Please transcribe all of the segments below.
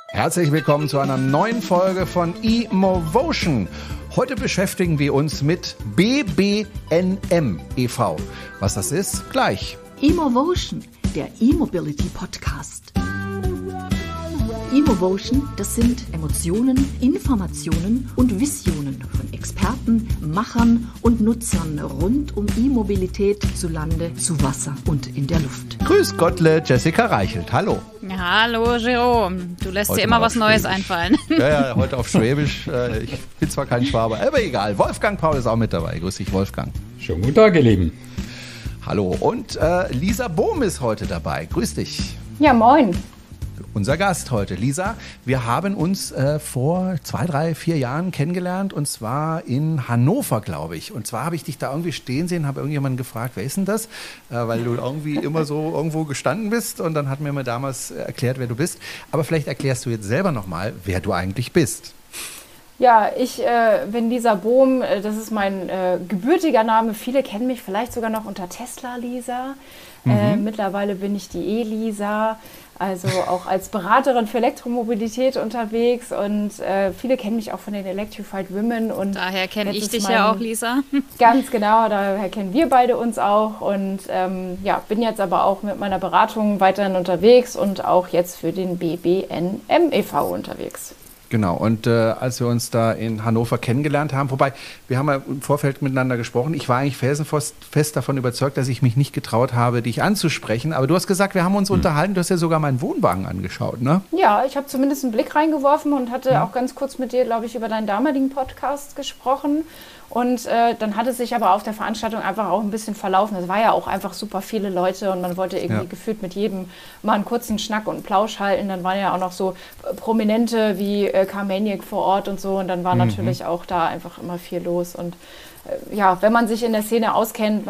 Herzlich willkommen zu einer neuen Folge von eMovotion. Heute beschäftigen wir uns mit BBNM e.V. Was das ist, gleich. eMovotion, der E-Mobility Podcast. eMovotion, das sind Emotionen, Informationen und Visionen von Experten, Machern und Nutzern rund um E-Mobilität zu Lande, zu Wasser und in der Luft. Grüß Gottle, Jessica Reichelt. Hallo. Ja, hallo Jerome, du lässt heute dir immer was Neues einfallen. Ja, heute auf Schwäbisch. Ich bin zwar kein Schwabe, aber egal. Wolfgang Paul ist auch mit dabei. Grüß dich, Wolfgang. Schönen guten Tag, ihr Lieben. Hallo. Und Lisa Bohm ist heute dabei. Grüß dich. Ja, moin. Unser Gast heute. Lisa, wir haben uns vor 2, 3, 4 Jahren kennengelernt und zwar in Hannover, glaube ich. Und zwar habe ich dich da irgendwie stehen sehen, habe irgendjemanden gefragt, wer ist denn das? Weil du irgendwie immer so irgendwo gestanden bist und dann hat mir damals erklärt, wer du bist. Aber vielleicht erklärst du jetzt selber nochmal, wer du eigentlich bist. Ja, ich bin Lisa Bohm, das ist mein gebürtiger Name. Viele kennen mich vielleicht sogar noch unter Tesla Lisa. Mittlerweile bin ich die E-Lisa, also auch als Beraterin für Elektromobilität unterwegs und viele kennen mich auch von den Electrified Women. Und daher kenne ich dich ja auch, Lisa. Ganz genau, daher kennen wir beide uns auch und bin jetzt aber auch mit meiner Beratung weiterhin unterwegs und auch jetzt für den BBNM e.V. unterwegs. Genau, und als wir uns da in Hannover kennengelernt haben, wobei, wir haben ja im Vorfeld miteinander gesprochen, ich war eigentlich felsenfest davon überzeugt, dass ich mich nicht getraut habe, dich anzusprechen, aber du hast gesagt, wir haben uns unterhalten, du hast ja sogar meinen Wohnwagen angeschaut, ne? Ja, ich habe zumindest einen Blick reingeworfen und hatte auch ganz kurz mit dir, glaube ich, über deinen damaligen Podcast gesprochen. Und dann hat es sich aber auf der Veranstaltung einfach auch ein bisschen verlaufen. Es war ja auch einfach super viele Leute und man wollte irgendwie gefühlt mit jedem mal einen kurzen Schnack und einen Plausch halten. Dann waren ja auch noch so Prominente wie Carmaniac vor Ort und so. Und dann war natürlich auch da einfach immer viel los. Und wenn man sich in der Szene auskennt,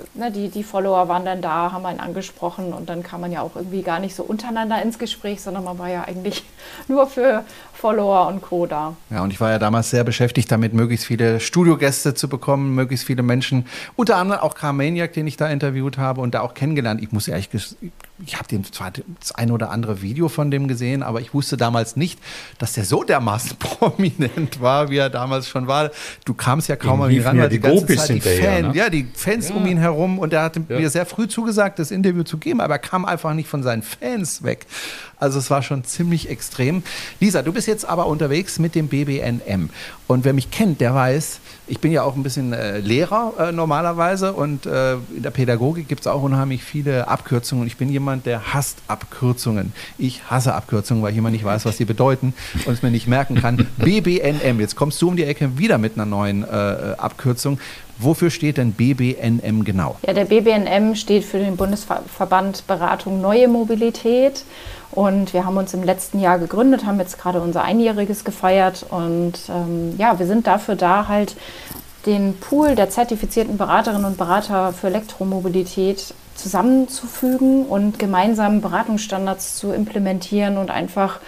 die Follower waren dann da, haben einen angesprochen und dann kam man ja auch irgendwie gar nicht so untereinander ins Gespräch, sondern man war ja eigentlich nur für Follower und Co. da. Ja, und ich war ja damals sehr beschäftigt damit, möglichst viele Studiogäste zu bekommen, möglichst viele Menschen, unter anderem auch Carmaniac, den ich da interviewt habe und da auch kennengelernt. Ich muss ehrlich gesagt, ich habe zwar das ein oder andere Video von dem gesehen, aber ich wusste damals nicht, dass der so dermaßen prominent war, wie er damals schon war. Du kamst ja kaum an ihn ran, weil die ganze Zeit die Fans um ihn herum und er hatte mir sehr früh zugesagt, das Interview zu geben, aber er kam einfach nicht von seinen Fans weg. Also es war schon ziemlich extrem. Lisa, du bist jetzt aber unterwegs mit dem BBNM. Und wer mich kennt, der weiß, ich bin ja auch ein bisschen Lehrer normalerweise und in der Pädagogik gibt es auch unheimlich viele Abkürzungen. Und ich bin jemand, der hasst Abkürzungen. Ich hasse Abkürzungen, weil ich immer nicht weiß, was sie bedeuten und es mir nicht merken kann. BBNM, jetzt kommst du um die Ecke wieder mit einer neuen Abkürzung. Wofür steht denn BBNM genau? Ja, der BBNM steht für den Bundesverband Beratung Neue Mobilität. Und wir haben uns im letzten Jahr gegründet, haben jetzt gerade unser Einjähriges gefeiert. Und wir sind dafür da, halt den Pool der zertifizierten Beraterinnen und Berater für Elektromobilität zusammenzufügen und gemeinsam Beratungsstandards zu implementieren und einfach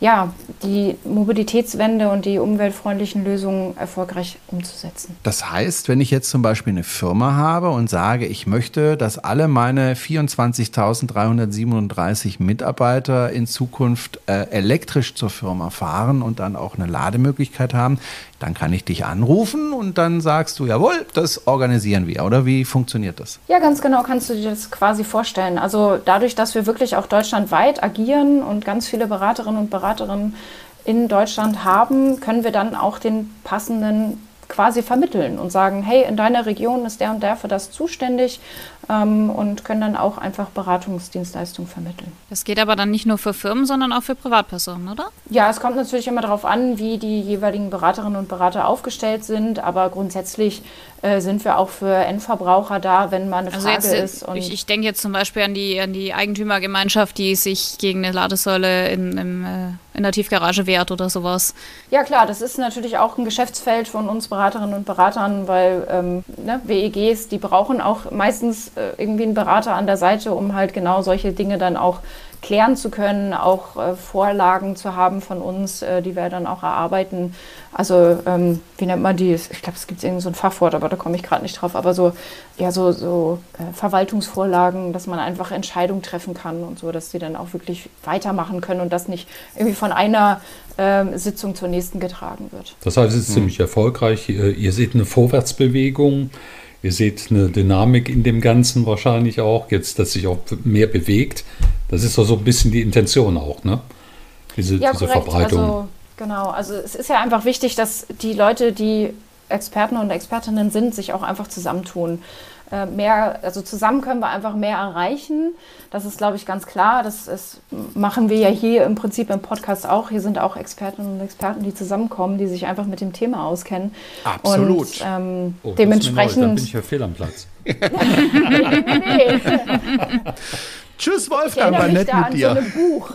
die Mobilitätswende und die umweltfreundlichen Lösungen erfolgreich umzusetzen. Das heißt, wenn ich jetzt zum Beispiel eine Firma habe und sage, ich möchte, dass alle meine 24.337 Mitarbeiter in Zukunft elektrisch zur Firma fahren und dann auch eine Lademöglichkeit haben, dann kann ich dich anrufen und dann sagst du, jawohl, das organisieren wir. Oder wie funktioniert das? Ja, ganz genau kannst du dir das quasi vorstellen. Also dadurch, dass wir wirklich auch deutschlandweit agieren und ganz viele Beraterinnen und Berater in Deutschland haben, können wir dann auch den passenden quasi vermitteln und sagen, hey, in deiner Region ist der und der für das zuständig und können dann auch einfach Beratungsdienstleistungen vermitteln. Das geht aber dann nicht nur für Firmen, sondern auch für Privatpersonen, oder? Ja, es kommt natürlich immer darauf an, wie die jeweiligen Beraterinnen und Berater aufgestellt sind, aber grundsätzlich sind wir auch für Endverbraucher da, wenn mal eine Frage ist. Und ich denke jetzt zum Beispiel an die Eigentümergemeinschaft, die sich gegen eine Ladesäule in der Tiefgarage wehrt oder sowas. Ja klar, das ist natürlich auch ein Geschäftsfeld von uns Beraterinnen und Beratern, weil WEGs, die brauchen auch meistens irgendwie einen Berater an der Seite, um halt genau solche Dinge dann auch klären zu können, auch Vorlagen zu haben von uns, die wir dann auch erarbeiten. Also wie nennt man die? Ich glaube, es gibt irgendwie so ein Fachwort, aber da komme ich gerade nicht drauf. Aber so Verwaltungsvorlagen, dass man einfach Entscheidungen treffen kann und so, dass die dann auch wirklich weitermachen können und das nicht irgendwie von einer Sitzung zur nächsten getragen wird. Das heißt, es ist ziemlich erfolgreich. Ihr seht eine Vorwärtsbewegung. Ihr seht eine Dynamik in dem Ganzen wahrscheinlich auch, jetzt, dass sich auch mehr bewegt. Das ist doch so ein bisschen die Intention auch, ne? Diese Verbreitung. Also, genau, also es ist ja einfach wichtig, dass die Leute, die Experten und Expertinnen sind, sich auch einfach zusammentun. Also zusammen können wir einfach mehr erreichen. Das ist, glaube ich, ganz klar. Das machen wir ja hier im Prinzip im Podcast auch. Hier sind auch Expertinnen und Experten, die zusammenkommen, die sich einfach mit dem Thema auskennen. Absolut. Und dementsprechend. Dann bin ich ja fehl am Platz. Nee. Tschüss, Wolfgang, war nett mit dir. So ein Buch.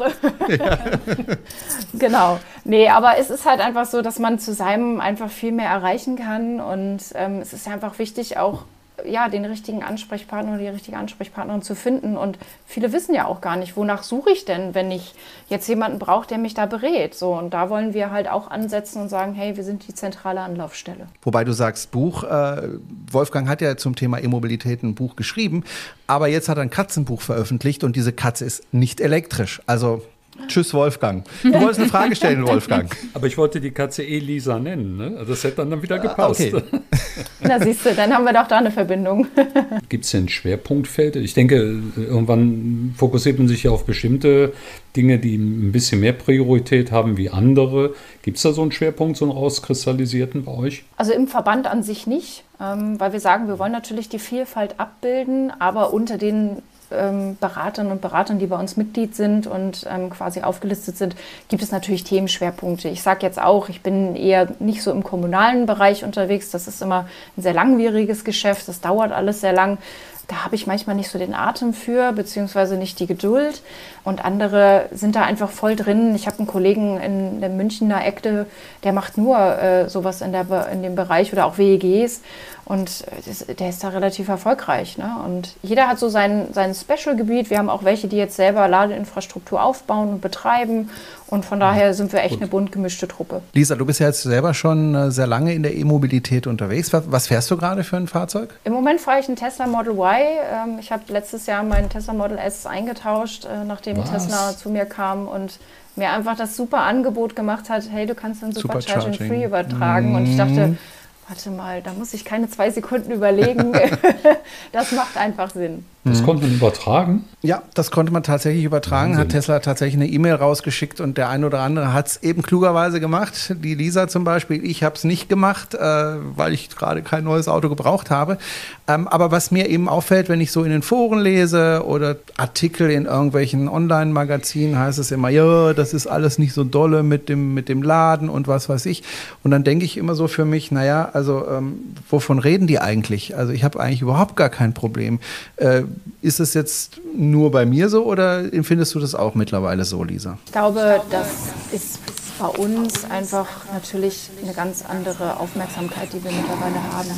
Genau. Nee, aber es ist halt einfach so, dass man zusammen einfach viel mehr erreichen kann. Und es ist einfach wichtig, auch den richtigen Ansprechpartner oder die richtige Ansprechpartnerin zu finden. Und viele wissen ja auch gar nicht, wonach suche ich denn, wenn ich jetzt jemanden brauche, der mich da berät. So, und da wollen wir halt auch ansetzen und sagen, hey, wir sind die zentrale Anlaufstelle. Wobei du sagst Buch, Wolfgang hat ja zum Thema E-Mobilität ein Buch geschrieben, aber jetzt hat er ein Katzenbuch veröffentlicht und diese Katze ist nicht elektrisch. Also tschüss, Wolfgang. Du wolltest eine Frage stellen, Wolfgang. Aber ich wollte die Katze Elisa nennen, ne? Also das hätte dann wieder gepasst. Okay. Na siehst du, dann haben wir doch da eine Verbindung. Gibt es denn Schwerpunktfelder? Ich denke, irgendwann fokussiert man sich ja auf bestimmte Dinge, die ein bisschen mehr Priorität haben wie andere. Gibt es da so einen Schwerpunkt, so einen rauskristallisierten bei euch? Also im Verband an sich nicht, weil wir sagen, wir wollen natürlich die Vielfalt abbilden, aber unter den Beratern und Beratern, die bei uns Mitglied sind und quasi aufgelistet sind, gibt es natürlich Themenschwerpunkte. Ich sage jetzt auch, ich bin eher nicht so im kommunalen Bereich unterwegs. Das ist immer ein sehr langwieriges Geschäft. Das dauert alles sehr lang. Da habe ich manchmal nicht so den Atem für, beziehungsweise nicht die Geduld. Und andere sind da einfach voll drin. Ich habe einen Kollegen in der Münchner Ecke, der macht nur sowas in dem Bereich oder auch WEGs. Und der ist da relativ erfolgreich. Ne? Und jeder hat so sein Special-Gebiet. Wir haben auch welche, die jetzt selber Ladeinfrastruktur aufbauen und betreiben. Und von daher sind wir echt eine bunt gemischte Truppe. Lisa, du bist ja jetzt selber schon sehr lange in der E-Mobilität unterwegs. Was fährst du gerade für ein Fahrzeug? Im Moment fahre ich einen Tesla Model Y. Ich habe letztes Jahr meinen Tesla Model S eingetauscht, nachdem Tesla zu mir kam und mir einfach das super Angebot gemacht hat, hey, du kannst dann Supercharging Free übertragen. Und ich dachte, warte mal, da muss ich keine 2 Sekunden überlegen. Das macht einfach Sinn. Das konnte man übertragen? Ja, das konnte man tatsächlich übertragen. Wahnsinn. Hat Tesla tatsächlich eine E-Mail rausgeschickt und der ein oder andere hat es eben klugerweise gemacht. Die Lisa zum Beispiel. Ich habe es nicht gemacht, weil ich gerade kein neues Auto gebraucht habe. Aber was mir eben auffällt, wenn ich so in den Foren lese oder Artikel in irgendwelchen Online-Magazinen, heißt es immer, ja, das ist alles nicht so dolle mit dem Laden und was weiß ich. Und dann denke ich immer so für mich, naja, also wovon reden die eigentlich? Also ich habe eigentlich überhaupt gar kein Problem. Ist es jetzt nur bei mir so oder empfindest du das auch mittlerweile so, Lisa? Ich glaube, das ist bei uns einfach natürlich eine ganz andere Aufmerksamkeit, die wir mittlerweile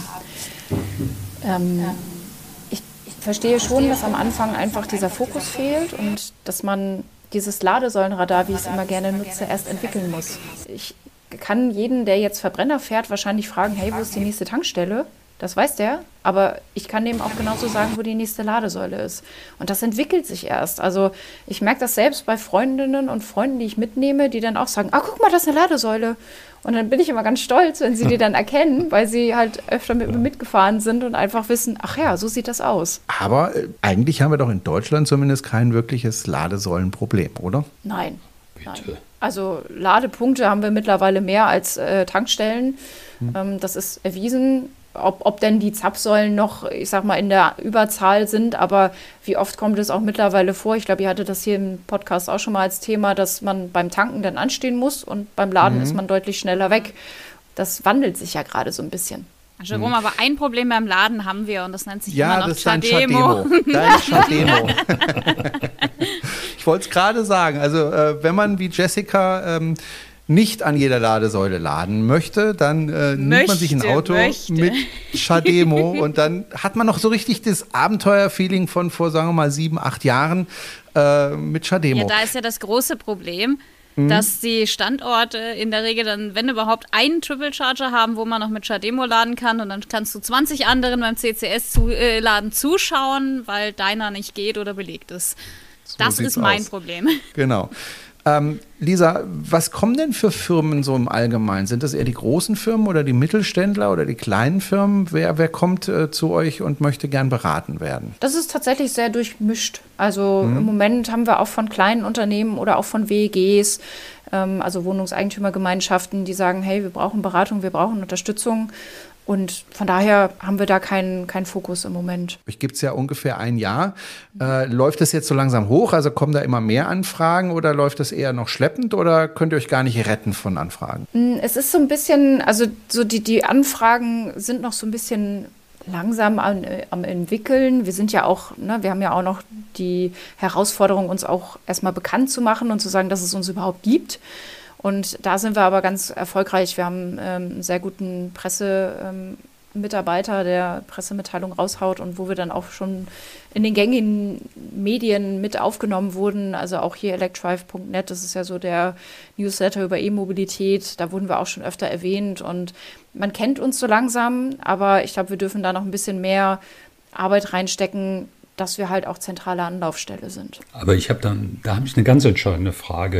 haben. Ich verstehe schon, dass am Anfang einfach dieser Fokus fehlt und dass man dieses Ladesäulenradar, wie ich es immer gerne nutze, erst entwickeln muss. Ich kann jeden, der jetzt Verbrenner fährt, wahrscheinlich fragen, hey, wo ist die nächste Tankstelle? Das weiß der, aber ich kann dem auch genauso sagen, wo die nächste Ladesäule ist. Und das entwickelt sich erst. Also ich merke das selbst bei Freundinnen und Freunden, die ich mitnehme, die dann auch sagen, guck mal, das ist eine Ladesäule. Und dann bin ich immer ganz stolz, wenn sie die dann erkennen, weil sie halt öfter mit mir mitgefahren sind und einfach wissen, ach ja, so sieht das aus. Aber eigentlich haben wir doch in Deutschland zumindest kein wirkliches Ladesäulenproblem, oder? Nein. Bitte. Nein. Also Ladepunkte haben wir mittlerweile mehr als Tankstellen. Das ist erwiesen. Ob denn die Zapfsäulen noch, ich sag mal, in der Überzahl sind, aber wie oft kommt es auch mittlerweile vor? Ich glaube, ihr hattet das hier im Podcast auch schon mal als Thema, dass man beim Tanken dann anstehen muss und beim Laden ist man deutlich schneller weg. Das wandelt sich ja gerade so ein bisschen. Jerome, aber ein Problem beim Laden haben wir und das nennt sich immer noch das ist dein Chademo. Dein Chademo. Ich wollte es gerade sagen, also wenn man wie Jessica nicht an jeder Ladesäule laden möchte, dann nimmt man sich ein Auto mit Chademo und dann hat man noch so richtig das Abenteuerfeeling von vor, sagen wir mal, 7, 8 Jahren mit Chademo. Ja, da ist ja das große Problem, dass die Standorte in der Regel dann, wenn überhaupt, einen Triple Charger haben, wo man noch mit Chademo laden kann und dann kannst du 20 anderen beim CCS-Laden zuschauen, weil deiner nicht geht oder belegt ist. So das ist mein aus. Problem. Genau. Lisa, was kommen denn für Firmen so im Allgemeinen? Sind das eher die großen Firmen oder die Mittelständler oder die kleinen Firmen? Wer kommt zu euch und möchte gern beraten werden? Das ist tatsächlich sehr durchmischt. Also im Moment haben wir auch von kleinen Unternehmen oder auch von WEGs, also Wohnungseigentümergemeinschaften, die sagen, hey, wir brauchen Beratung, wir brauchen Unterstützung. Und von daher haben wir da keinen Fokus im Moment. Euch gibt es ja ungefähr ein Jahr. Läuft das jetzt so langsam hoch? Also kommen da immer mehr Anfragen oder läuft das eher noch schleppend oder könnt ihr euch gar nicht retten von Anfragen? Es ist so ein bisschen, also so die Anfragen sind noch so ein bisschen langsam am entwickeln. Wir sind ja auch, wir haben ja auch noch die Herausforderung, uns auch erstmal bekannt zu machen und zu sagen, dass es uns überhaupt gibt. Und da sind wir aber ganz erfolgreich. Wir haben einen sehr guten Pressemitarbeiter, der Pressemitteilung raushaut und wo wir dann auch schon in den gängigen Medien mit aufgenommen wurden. Also auch hier electrive.net, das ist ja so der Newsletter über E-Mobilität. Da wurden wir auch schon öfter erwähnt und man kennt uns so langsam. Aber ich glaube, wir dürfen da noch ein bisschen mehr Arbeit reinstecken, dass wir halt auch zentrale Anlaufstelle sind. Aber da habe ich eine ganz entscheidende Frage.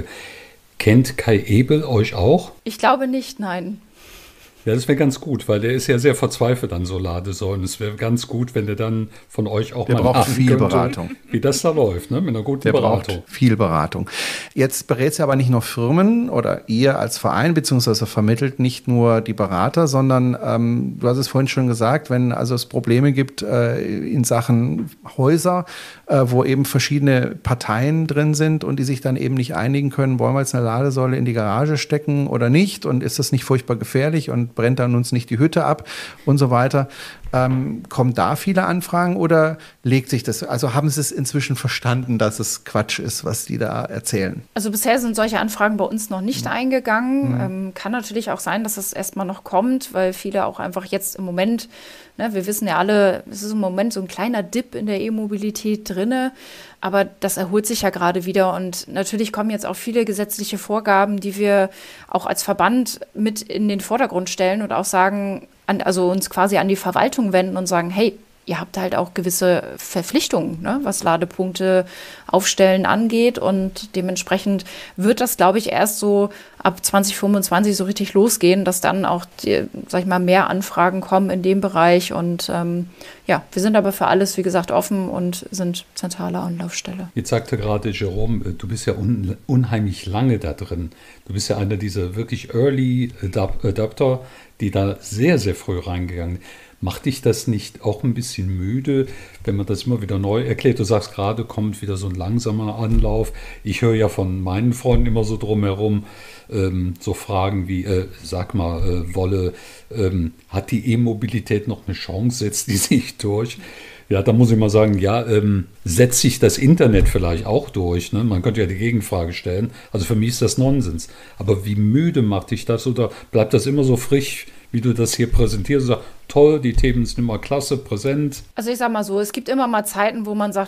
Kennt Kai Ebel euch auch? Ich glaube nicht, nein. Ja, das wäre ganz gut, weil der ist ja sehr verzweifelt an so Ladesäulen. Es wäre ganz gut, wenn der dann von euch auch der mal braucht viel könnte, Beratung. Wie das da läuft, ne? Mit einer guten Beratung. Braucht viel Beratung. Jetzt berät ihr aber nicht nur Firmen oder ihr als Verein, beziehungsweise vermittelt nicht nur die Berater, sondern du hast es vorhin schon gesagt, wenn also es Probleme gibt in Sachen Häuser, wo eben verschiedene Parteien drin sind und die sich dann eben nicht einigen können, wollen wir jetzt eine Ladesäule in die Garage stecken oder nicht und ist das nicht furchtbar gefährlich und brennt dann uns nicht die Hütte ab und so weiter. Kommen da viele Anfragen oder legt sich das, also haben Sie es inzwischen verstanden, dass es Quatsch ist, was die da erzählen? Also bisher sind solche Anfragen bei uns noch nicht eingegangen. Kann natürlich auch sein, dass es erstmal noch kommt, weil viele auch einfach jetzt im Moment, wir wissen ja alle, es ist im Moment so ein kleiner Dip in der E-Mobilität drinne, aber das erholt sich ja gerade wieder und natürlich kommen jetzt auch viele gesetzliche Vorgaben, die wir auch als Verband mit in den Vordergrund stellen und auch sagen, also uns quasi an die Verwaltung wenden und sagen, hey, ihr habt halt auch gewisse Verpflichtungen, was Ladepunkte aufstellen angeht und dementsprechend wird das, glaube ich, erst so ab 2025 so richtig losgehen, dass dann auch, mehr Anfragen kommen in dem Bereich und wir sind aber für alles, wie gesagt, offen und sind zentrale Anlaufstelle. Jetzt sagte gerade Jerome, du bist ja unheimlich lange da drin. Du bist ja einer dieser wirklich Early Adapter, die da sehr, sehr früh reingegangen sind. Macht dich das nicht auch ein bisschen müde, wenn man das immer wieder neu erklärt? Du sagst gerade, kommt wieder so ein langsamer Anlauf. Ich höre ja von meinen Freunden immer so drumherum, so Fragen wie, Wolle, hat die E-Mobilität noch eine Chance? Setzt die sich durch? Ja, da muss ich mal sagen, setzt sich das Internet vielleicht auch durch? Ne? Man könnte ja die Gegenfrage stellen. Also für mich ist das Nonsens. Aber wie müde macht dich das oder bleibt das immer so frisch, wie du das hier präsentierst? Sag, toll, die Themen sind immer klasse, präsent. Also ich sag mal so, es gibt immer mal Zeiten, wo man sagt,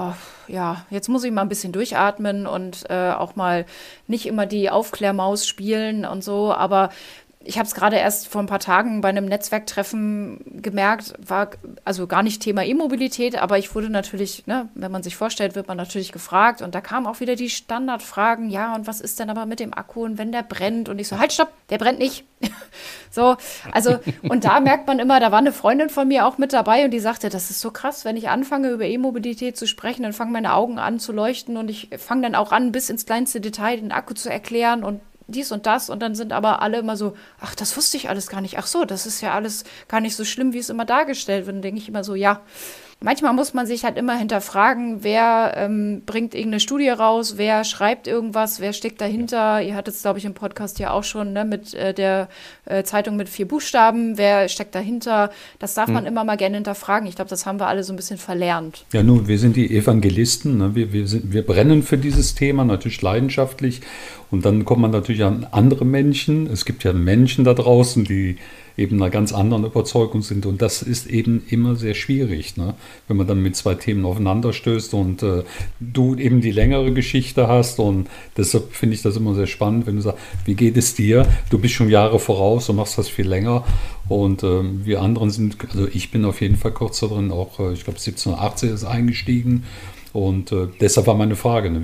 jetzt muss ich mal ein bisschen durchatmen und auch mal nicht immer die Aufklärmaus spielen und so, aber ich habe es gerade erst vor ein paar Tagen bei einem Netzwerktreffen gemerkt, war also gar nicht Thema E-Mobilität, aber ich wurde natürlich, wenn man sich vorstellt, wird man natürlich gefragt und da kamen auch wieder die Standardfragen, ja und was ist denn aber mit dem Akku und wenn der brennt und ich so, halt stopp, der brennt nicht. So, also und da merkt man immer, da war eine Freundin von mir auch mit dabei und die sagte, das ist so krass, wenn ich anfange über E-Mobilität zu sprechen, dann fangen meine Augen an zu leuchten und ich fange dann auch an, bis ins kleinste Detail den Akku zu erklären und dies und das und dann sind aber alle immer so, ach, das wusste ich alles gar nicht. Ach so, das ist ja alles gar nicht so schlimm, wie es immer dargestellt wird. Und denke ich immer so, ja, manchmal muss man sich halt immer hinterfragen, wer bringt irgendeine Studie raus, wer schreibt irgendwas, wer steckt dahinter. Ihr hattet es, glaube ich, im Podcast ja auch schon, ne, mit der Zeitung mit 4 Buchstaben, wer steckt dahinter. Das darf man immer mal gerne hinterfragen. Ich glaube, das haben wir alle so ein bisschen verlernt. Ja, nun, wir sind die Evangelisten, ne? Wir brennen für dieses Thema, natürlich leidenschaftlich. Und dann kommt man natürlich an andere Menschen. Es gibt ja Menschen da draußen, die eben einer ganz anderen Überzeugung sind. Und das ist eben immer sehr schwierig, ne? Wenn man dann mit 2 Themen aufeinander stößt und du eben die längere Geschichte hast. Und deshalb finde ich das immer sehr spannend, wenn du sagst, wie geht es dir? Du bist schon Jahre voraus und machst das viel länger. Und wir anderen sind, also ich bin auf jeden Fall kurz da drin, auch ich glaube 1780 ist eingestiegen. Und deshalb war meine Frage, ne,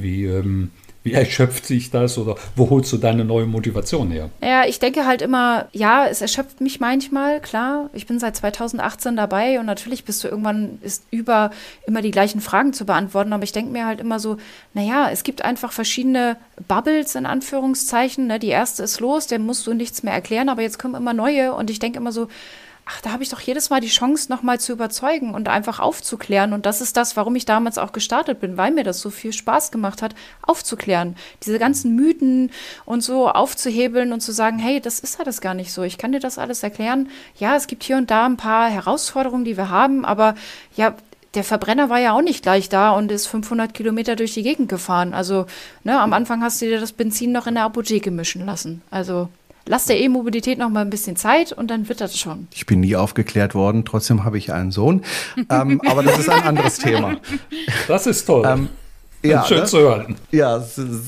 wie erschöpft sich das oder wo holst du deine neue Motivation her? Ja, ich denke halt immer, ja, es erschöpft mich manchmal, klar. Ich bin seit 2018 dabei und natürlich bist du irgendwann immer die gleichen Fragen zu beantworten. Aber ich denke mir halt immer so, naja, es gibt einfach verschiedene Bubbles in Anführungszeichen. Ne? Die erste ist los, der musst du nichts mehr erklären, aber jetzt kommen immer neue und ich denke immer so, ach, da habe ich doch jedes Mal die Chance, nochmal zu überzeugen und einfach aufzuklären. Und das ist das, warum ich damals auch gestartet bin, weil mir das so viel Spaß gemacht hat, aufzuklären. Diese ganzen Mythen und so aufzuhebeln und zu sagen, hey, das ist alles gar nicht so. Ich kann dir das alles erklären. Ja, es gibt hier und da ein paar Herausforderungen, die wir haben, aber ja, der Verbrenner war ja auch nicht gleich da und ist 500 Kilometer durch die Gegend gefahren. Also, ne, am Anfang hast du dir das Benzin noch in der Apotheke mischen lassen. Also lass der E-Mobilität noch mal ein bisschen Zeit und dann wird das schon. Ich bin nie aufgeklärt worden, trotzdem habe ich einen Sohn. Aber das ist ein anderes Thema. Das ist toll. Ja, schön zu hören. Ja,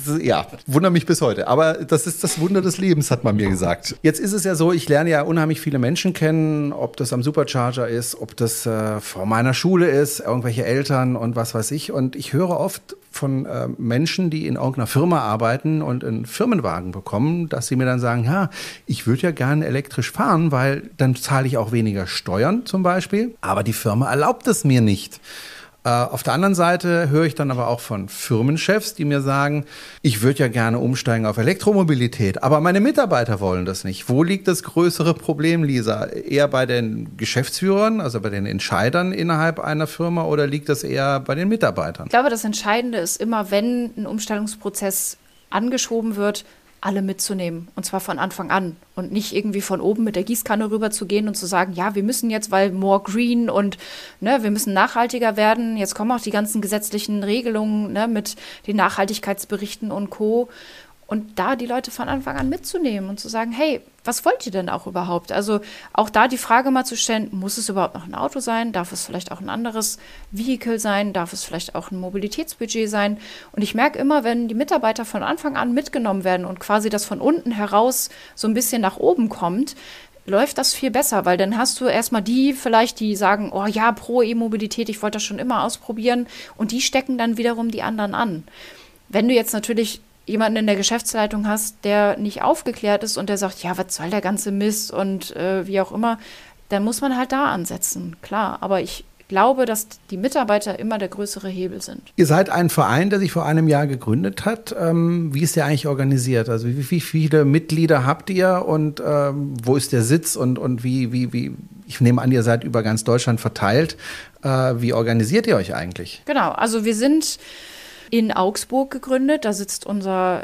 wundert mich bis heute. Aber das ist das Wunder des Lebens, hat man mir gesagt. Jetzt ist es ja so, ich lerne ja unheimlich viele Menschen kennen, ob das am Supercharger ist, ob das vor meiner Schule ist, irgendwelche Eltern und was weiß ich. Und ich höre oft von Menschen, die in irgendeiner Firma arbeiten und einen Firmenwagen bekommen, dass sie mir dann sagen, ja, ich würde ja gerne elektrisch fahren, weil dann zahle ich auch weniger Steuern zum Beispiel. Aber die Firma erlaubt es mir nicht. Auf der anderen Seite höre ich dann aber auch von Firmenchefs, die mir sagen, ich würde ja gerne umsteigen auf Elektromobilität, aber meine Mitarbeiter wollen das nicht. Wo liegt das größere Problem, Lisa? Eher bei den Geschäftsführern, also bei den Entscheidern innerhalb einer Firma oder liegt das eher bei den Mitarbeitern? Ich glaube, das Entscheidende ist immer, wenn ein Umstellungsprozess angeschoben wird, alle mitzunehmen und zwar von Anfang an und nicht irgendwie von oben mit der Gießkanne rüber zu gehen und zu sagen, ja, wir müssen jetzt, weil more green und ne, wir müssen nachhaltiger werden, jetzt kommen auch die ganzen gesetzlichen Regelungen ne, mit den Nachhaltigkeitsberichten und Co. Und da die Leute von Anfang an mitzunehmen und zu sagen, hey, was wollt ihr denn auch überhaupt? Also auch da die Frage mal zu stellen, muss es überhaupt noch ein Auto sein? Darf es vielleicht auch ein anderes Vehikel sein? Darf es vielleicht auch ein Mobilitätsbudget sein? Und ich merke immer, wenn die Mitarbeiter von Anfang an mitgenommen werden und quasi das von unten heraus so ein bisschen nach oben kommt, läuft das viel besser, weil dann hast du erstmal die vielleicht, die sagen, oh ja, pro E-Mobilität, ich wollte das schon immer ausprobieren und die stecken dann wiederum die anderen an. Wenn du jetzt natürlich jemanden in der Geschäftsleitung hast, der nicht aufgeklärt ist und der sagt, ja, was soll der ganze Mist und wie auch immer, dann muss man halt da ansetzen, klar. Aber ich glaube, dass die Mitarbeiter immer der größere Hebel sind. Ihr seid ein Verein, der sich vor einem Jahr gegründet hat. Wie ist der eigentlich organisiert? Also wie viele Mitglieder habt ihr und wo ist der Sitz und wie, ich nehme an, ihr seid über ganz Deutschland verteilt. Wie organisiert ihr euch eigentlich? Genau, also wir sind in Augsburg gegründet. Da sitzt unser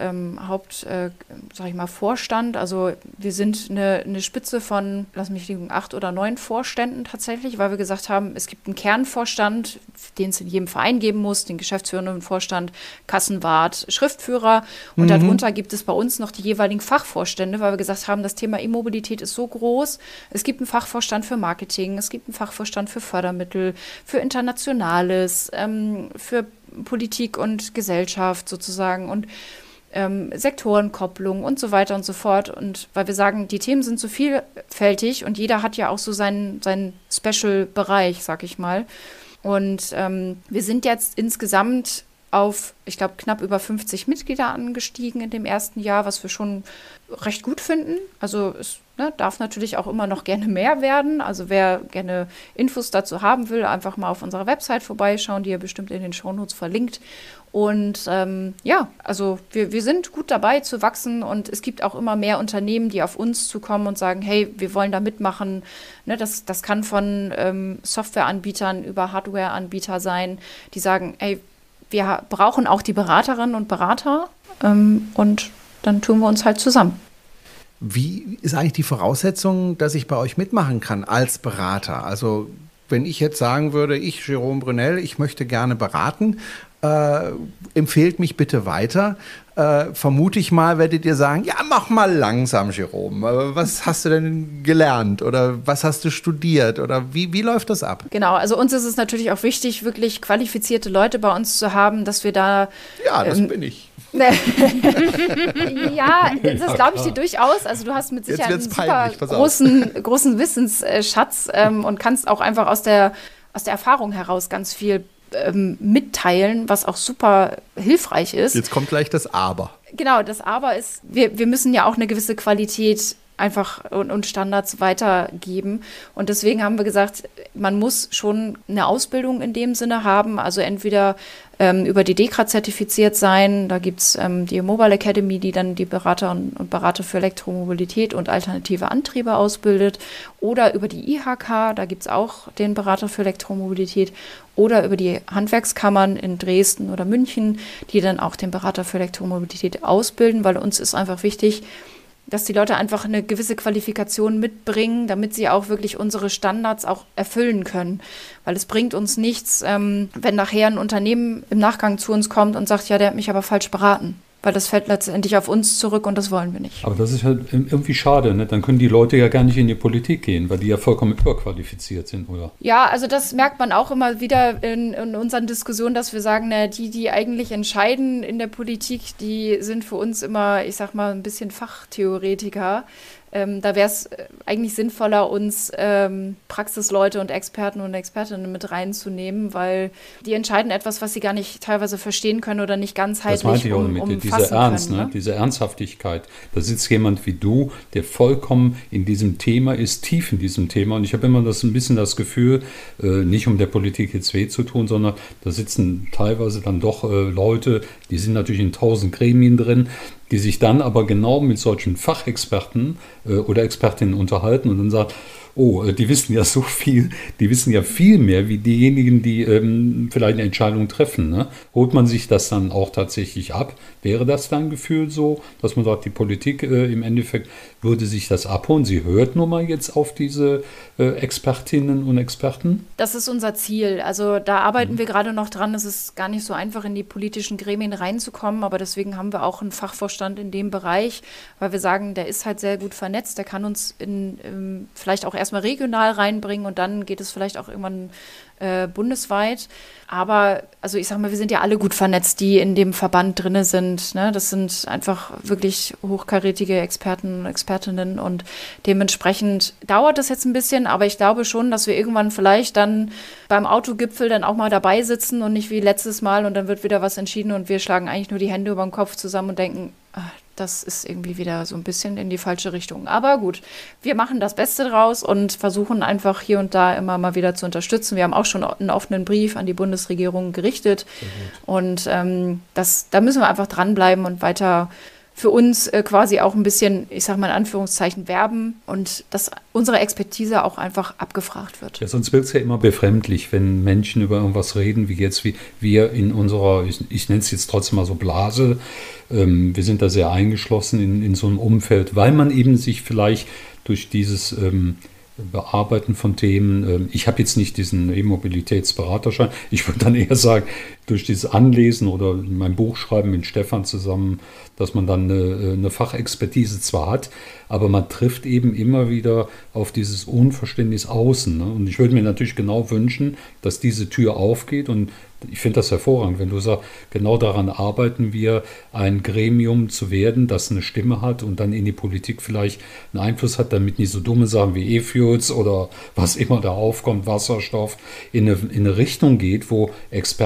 Vorstand. Also wir sind eine Spitze von, lass mich liegen, 8 oder 9 Vorständen tatsächlich, weil wir gesagt haben, es gibt einen Kernvorstand, den es in jedem Verein geben muss, den geschäftsführenden Vorstand, Kassenwart, Schriftführer. Und darunter gibt es bei uns noch die jeweiligen Fachvorstände, weil wir gesagt haben, das Thema E-Mobilität ist so groß. Es gibt einen Fachvorstand für Marketing, es gibt einen Fachvorstand für Fördermittel, für Internationales, für Politik und Gesellschaft sozusagen und Sektorenkopplung und so weiter und so fort. Und weil wir sagen, die Themen sind so vielfältig und jeder hat ja auch so seinen Special-Bereich, sag ich mal. Und wir sind jetzt insgesamt auf, ich glaube, knapp über 50 Mitglieder angestiegen in dem ersten Jahr, was wir schon recht gut finden. Also es darf natürlich auch immer noch gerne mehr werden. Also wer gerne Infos dazu haben will, einfach mal auf unserer Website vorbeischauen, die ihr bestimmt in den Shownotes verlinkt. Und also wir sind gut dabei zu wachsen und es gibt auch immer mehr Unternehmen, die auf uns zukommen und sagen, hey, wir wollen da mitmachen. Ne, das kann von Softwareanbietern über Hardwareanbieter sein, die sagen, hey, wir brauchen auch die Beraterinnen und Berater und dann tun wir uns halt zusammen. Wie ist eigentlich die Voraussetzung, dass ich bei euch mitmachen kann als Berater? Also wenn ich jetzt sagen würde, ich, Jerome Brunel, ich möchte gerne beraten, empfehlt mich bitte weiter. Vermute ich mal, werdet ihr sagen, ja, mach mal langsam, Jerome. Was hast du denn gelernt oder was hast du studiert oder wie läuft das ab? Genau, also uns ist es natürlich auch wichtig, wirklich qualifizierte Leute bei uns zu haben, dass wir da... Ja, das bin ich. Ja, das glaube ich dir durchaus. Also du hast mit Sicherheit einen super großen Wissensschatz und kannst auch einfach aus der Erfahrung heraus ganz viel mitteilen, was auch super hilfreich ist. Jetzt kommt gleich das Aber. Genau, das Aber ist, wir müssen ja auch eine gewisse Qualität einfach und Standards weitergeben. Und deswegen haben wir gesagt, man muss schon eine Ausbildung in dem Sinne haben, also entweder über die DEKRA zertifiziert sein, da gibt es die Mobile Academy, die dann die Berater und Berater für Elektromobilität und alternative Antriebe ausbildet, oder über die IHK, da gibt es auch den Berater für Elektromobilität, oder über die Handwerkskammern in Dresden oder München, die dann auch den Berater für Elektromobilität ausbilden, weil uns ist einfach wichtig, dass die Leute einfach eine gewisse Qualifikation mitbringen, damit sie auch wirklich unsere Standards auch erfüllen können. Weil es bringt uns nichts, wenn nachher ein Unternehmen im Nachgang zu uns kommt und sagt, ja, der hat mich aber falsch beraten. Weil das fällt letztendlich auf uns zurück und das wollen wir nicht. Aber das ist halt irgendwie schade, ne? Dann können die Leute ja gar nicht in die Politik gehen, weil die ja vollkommen überqualifiziert sind, oder? Ja, also das merkt man auch immer wieder in unseren Diskussionen, dass wir sagen, die eigentlich entscheiden in der Politik, die sind für uns immer, ich sag mal, ein bisschen Fachtheoretiker. Da wäre es eigentlich sinnvoller, uns Praxisleute und Experten und Expertinnen mit reinzunehmen, weil die entscheiden etwas, was sie gar nicht teilweise verstehen können oder nicht ganzheitlich umfassen können. Das meinte ich auch mit dieser Ernst, ne? Diese Ernsthaftigkeit. Da sitzt jemand wie du, der vollkommen in diesem Thema ist, tief in diesem Thema. Und ich habe immer ein bisschen das Gefühl, nicht um der Politik jetzt weh zu tun, sondern da sitzen teilweise dann doch Leute, die sind natürlich in 1000 Gremien drin, die sich dann aber genau mit solchen Fachexperten oder Expertinnen unterhalten und dann sagt, oh, die wissen ja so viel, die wissen ja viel mehr wie diejenigen, die vielleicht eine Entscheidung treffen. Ne? Holt man sich das dann auch tatsächlich ab? Wäre das dein Gefühl so, dass man sagt, die Politik im Endeffekt würde sich das abholen? Sie hört nur mal jetzt auf diese Expertinnen und Experten? Das ist unser Ziel. Also da arbeiten wir gerade noch dran. Es ist gar nicht so einfach, in die politischen Gremien reinzukommen, aber deswegen haben wir auch einen Fachvorstand in dem Bereich, weil wir sagen, der ist halt sehr gut vernetzt, der kann uns vielleicht auch erstmal regional reinbringen und dann geht es vielleicht auch irgendwann bundesweit. Aber also ich sag mal, wir sind ja alle gut vernetzt, die in dem Verband drinne sind. Ne? Das sind einfach wirklich hochkarätige Experten und Expertinnen und dementsprechend dauert das jetzt ein bisschen, aber ich glaube schon, dass wir irgendwann vielleicht dann beim Autogipfel dann auch mal dabei sitzen und nicht wie letztes Mal und dann wird wieder was entschieden und wir schlagen eigentlich nur die Hände über den Kopf zusammen und denken, das ist irgendwie wieder so ein bisschen in die falsche Richtung. Aber gut, wir machen das Beste draus und versuchen einfach hier und da immer mal wieder zu unterstützen. Wir haben auch schon einen offenen Brief an die Bundesregierung gerichtet. Und da müssen wir einfach dranbleiben und weiter für uns quasi auch ein bisschen, ich sag mal in Anführungszeichen, werben und dass unsere Expertise auch einfach abgefragt wird. Ja, sonst wird es ja immer befremdlich, wenn Menschen über irgendwas reden, wie jetzt, wie wir in unserer, ich nenne es jetzt trotzdem mal so Blase, wir sind da sehr eingeschlossen in so einem Umfeld, weil man eben sich vielleicht durch dieses Bearbeiten von Themen, ich habe jetzt nicht diesen E-Mobilitätsberaterschein, ich würde dann eher sagen, durch dieses Anlesen oder mein Buch schreiben mit Stefan zusammen, dass man dann eine Fachexpertise zwar hat, aber man trifft eben immer wieder auf dieses Unverständnis außen. Ne? Und ich würde mir natürlich genau wünschen, dass diese Tür aufgeht und ich finde das hervorragend, wenn du sagst, genau daran arbeiten wir, ein Gremium zu werden, das eine Stimme hat und dann in die Politik vielleicht einen Einfluss hat, damit nicht so dumme Sachen wie E-Fuels oder was immer da aufkommt, Wasserstoff, in eine Richtung geht, wo Experten sagen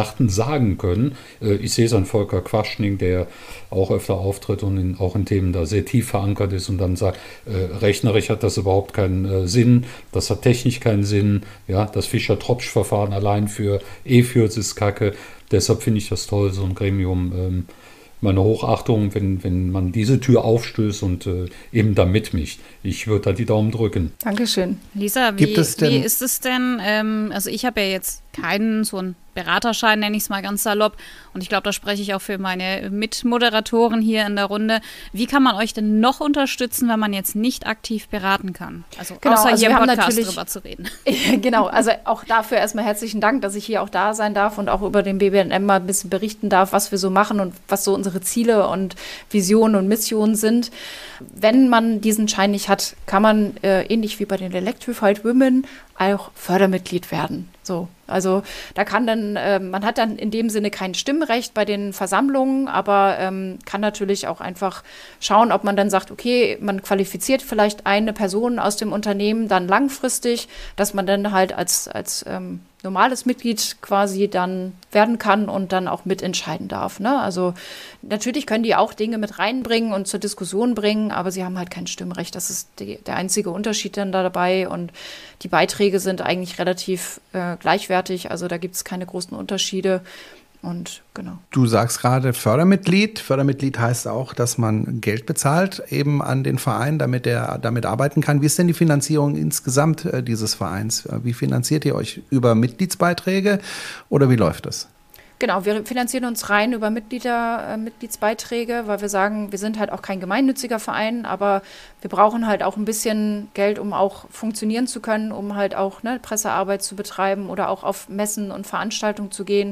sagen können. Ich sehe es an Volker Quaschning, der auch öfter auftritt und auch in Themen da sehr tief verankert ist und dann sagt, rechnerisch hat das überhaupt keinen Sinn, das hat technisch keinen Sinn, ja, das Fischer-Tropsch-Verfahren allein für E-Fuels ist Kacke. Deshalb finde ich das toll, so ein Gremium, meine Hochachtung, wenn man diese Tür aufstößt und eben da mitmischt. Ich würde da die Daumen drücken. Dankeschön. Lisa, wie ist es denn? Also ich habe ja jetzt keinen so einen Beraterschein, nenne ich es mal ganz salopp. Und ich glaube, da spreche ich auch für meine Mitmoderatoren hier in der Runde. Wie kann man euch denn noch unterstützen, wenn man jetzt nicht aktiv beraten kann? Also genau, außer also hier im Podcast drüber zu reden. Genau, also auch dafür erstmal herzlichen Dank, dass ich hier auch da sein darf und auch über den BBNM mal ein bisschen berichten darf, was wir so machen und was so unsere Ziele und Visionen und Missionen sind. Wenn man diesen Schein nicht hat, kann man ähnlich wie bei den Electrified Women auch Fördermitglied werden. So, also da kann dann, man hat dann in dem Sinne kein Stimmrecht bei den Versammlungen, aber kann natürlich auch einfach schauen, ob man dann sagt, okay, man qualifiziert vielleicht eine Person aus dem Unternehmen dann langfristig, dass man dann halt als normales Mitglied quasi dann werden kann und dann auch mitentscheiden darf. Ne? Also natürlich können die auch Dinge mit reinbringen und zur Diskussion bringen, aber sie haben halt kein Stimmrecht. Das ist der einzige Unterschied dann da dabei und die Beiträge sind eigentlich relativ gleichwertig, also da gibt es keine großen Unterschiede. Und genau. Du sagst gerade Fördermitglied. Fördermitglied heißt auch, dass man Geld bezahlt eben an den Verein, damit er damit arbeiten kann. Wie ist denn die Finanzierung insgesamt dieses Vereins? Wie finanziert ihr euch? Über Mitgliedsbeiträge oder wie läuft das? Genau, wir finanzieren uns rein über Mitgliedsbeiträge, weil wir sagen, wir sind halt auch kein gemeinnütziger Verein, aber wir brauchen halt auch ein bisschen Geld, um auch funktionieren zu können, um halt auch Pressearbeit zu betreiben oder auch auf Messen und Veranstaltungen zu gehen.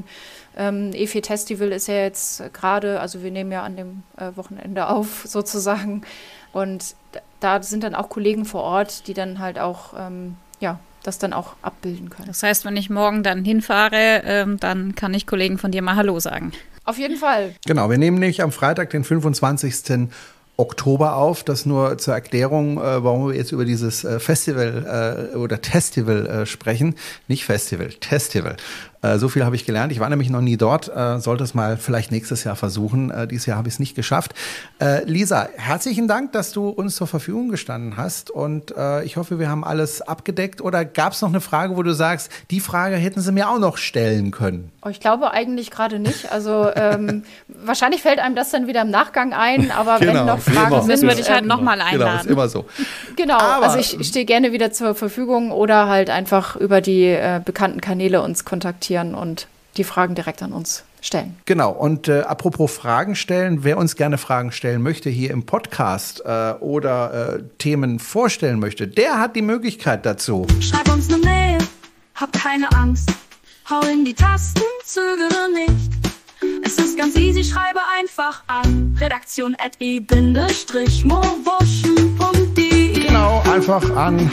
E4 Festival ist ja jetzt gerade, also wir nehmen ja an dem Wochenende auf sozusagen und da sind dann auch Kollegen vor Ort, die dann halt auch, das dann auch abbilden können. Das heißt, wenn ich morgen dann hinfahre, dann kann ich Kollegen von dir mal Hallo sagen. Auf jeden Fall. Genau, wir nehmen nämlich am Freitag, den 25. Oktober auf. Das nur zur Erklärung, warum wir jetzt über dieses Festival oder Testival sprechen. Nicht Festival, Testival. So viel habe ich gelernt. Ich war nämlich noch nie dort. Sollte es mal vielleicht nächstes Jahr versuchen. Dieses Jahr habe ich es nicht geschafft. Lisa, herzlichen Dank, dass du uns zur Verfügung gestanden hast. Und ich hoffe, wir haben alles abgedeckt. Oder gab es noch eine Frage, wo du sagst, die Frage hätten sie mir auch noch stellen können? Oh, ich glaube eigentlich gerade nicht. Also wahrscheinlich fällt einem das dann wieder im Nachgang ein. Aber genau, wenn noch Fragen sind, würde ich halt nochmal einladen. Genau, ist immer so. Genau, aber also ich stehe gerne wieder zur Verfügung oder halt einfach über die bekannten Kanäle uns kontaktieren und die Fragen direkt an uns stellen. Genau, und apropos Fragen stellen, wer uns gerne Fragen stellen möchte hier im Podcast oder Themen vorstellen möchte, der hat die Möglichkeit dazu. Schreib uns eine Mail, hab keine Angst, hau in die Tasten, zögere nicht. Es ist ganz easy, schreibe einfach an redaktion@e-movotion.de. Genau, einfach an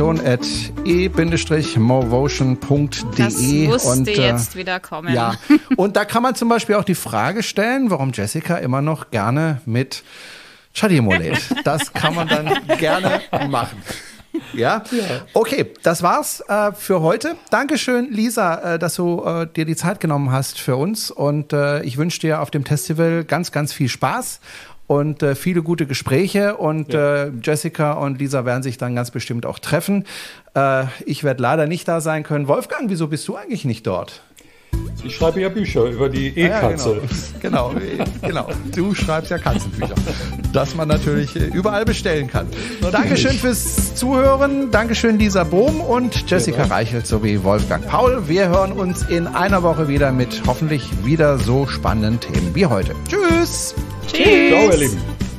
redaktion@e-movotion.de. Das musste jetzt wieder kommen. Ja, und da kann man zum Beispiel auch die Frage stellen, warum Jessica immer noch gerne mit Chademo lädt. Das kann man dann gerne machen. Ja? Okay, das war's für heute. Dankeschön, Lisa, dass du dir die Zeit genommen hast für uns. Und ich wünsche dir auf dem Festival ganz, ganz viel Spaß und viele gute Gespräche. Und Jessica und Lisa werden sich dann ganz bestimmt auch treffen. Ich werde leider nicht da sein können. Wolfgang, wieso bist du eigentlich nicht dort? Ich schreibe ja Bücher über die E-Katze. Ja, genau. Du schreibst ja Katzenbücher, das man natürlich überall bestellen kann. Dankeschön fürs Zuhören. Dankeschön, Lisa Bohm und Jessica Reichelt sowie Wolfgang Paul. Wir hören uns in einer Woche wieder mit hoffentlich wieder so spannenden Themen wie heute. Tschüss. Tschüss. Ciao, ihr Lieben.